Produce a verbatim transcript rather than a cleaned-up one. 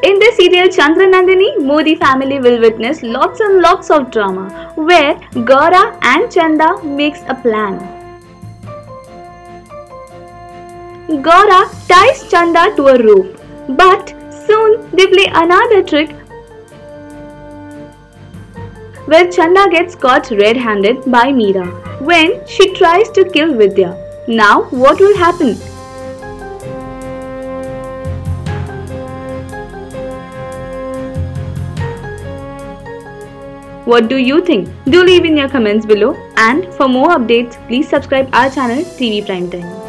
In the serial Chandranandini, Modi family will witness lots and lots of drama where Gaura and Chanda makes a plan. Gaura ties Chanda to a rope, but soon they play another trick where Chanda gets caught red-handed by Meera when she tries to kill Vidya. Now what will happen? What do you think? Do leave in your comments below, and for more updates please subscribe our channel T V Prime Time.